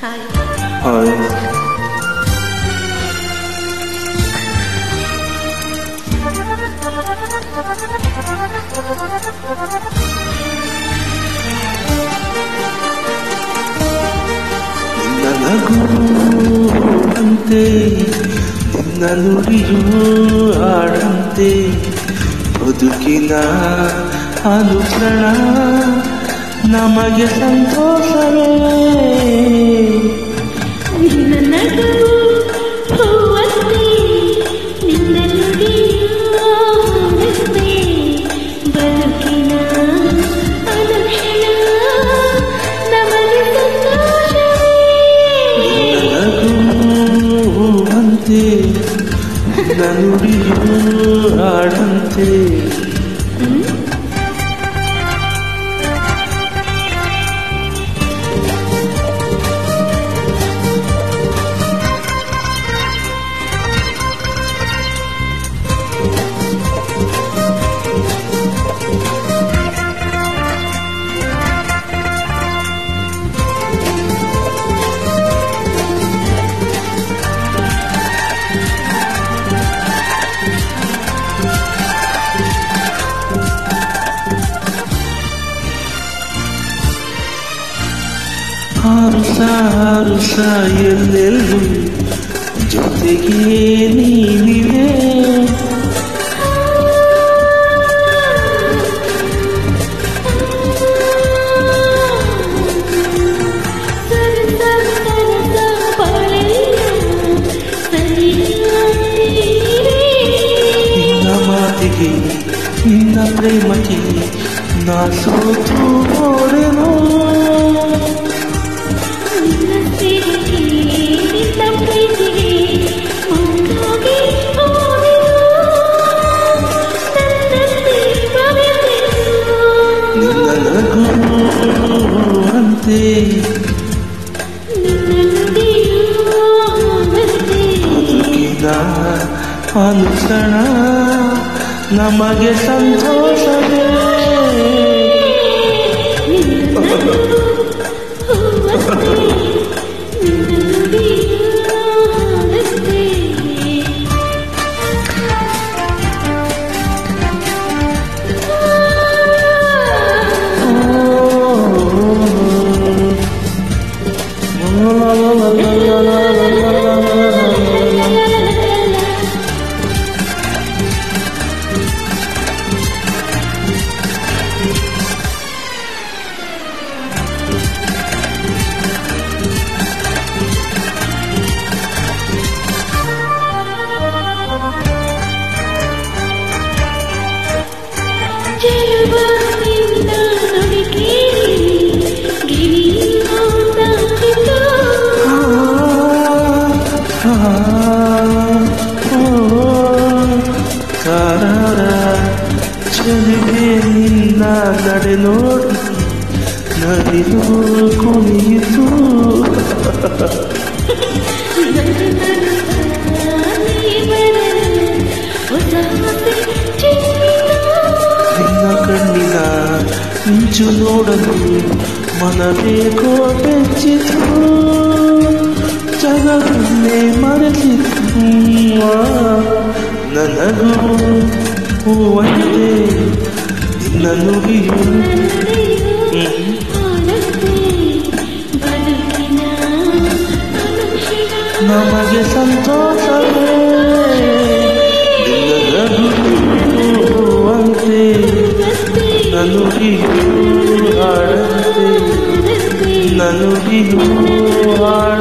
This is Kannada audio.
ಹಾಯ್. ಹಾಯ್. ನನಗೂ ಅಂತೆ ನಿನ್ನ ನುಡಿಯೂ ಹಾಡಂತೆ ಬದುಕಿನ ಅನುಕ್ಷಣ ನಮಗೆ ಸಂತೋಷವೇ. ನನಗೂ ಹೂವಂತೆ ನಿನ್ನ ನುಡಿಯೂ ಹಾಡಂತೆ ಬದುಕಿನ ಅನುಕ್ಷಣ ನಮಗೆ ಸಂತೋಷವೇ. ಹೂವಂತೆ ನಿನ್ನ ನುಡಿಯೂ ಹಾಡಂತೆ. ಹಾರುಸ ಎಲ್ಲೆಲ್ಲೂ ಜೊತೆಗೆ ನೀನಿವೆ. ನಿನ್ನ ಮಾತಿಗೆ ನಿನ್ನ ಪ್ರೇಮಕ್ಕೆ ನಾ ಸೋತು ಹೋದೆನೋ. ಅಂತೆ ಬದುಕಿನ ಅನುಕ್ಷಣ ನಮಗೆ ಸಂತೋಷವೇ. ಚಲಿವೆ ನಿನ್ನ ನಡೆ ನೋಡಿ ನದಿಲು ಕುಣಿಯಿತು. ನಿನ್ನ ಕಣ್ಣಿನ ಮಿಂಚು ನೋಡಲು ಮನಬೇಕೋ ಬೆಚ್ಚಿತು. ಜಗವನ್ನೇ ಮರೆತಿತ್ತು. ನನಗೂ ಹೂವಂತೆ ನಿನ್ನ ನುಡಿಯೂ ನಮಗೆ ಸಂತೋಷವೇ. ಹೂವಂತೆ ನಿನ್ನ ನುಡಿಯೂ ಹಾಡಂತೆ. ನಿನ್ನ ನುಡಿಯೂ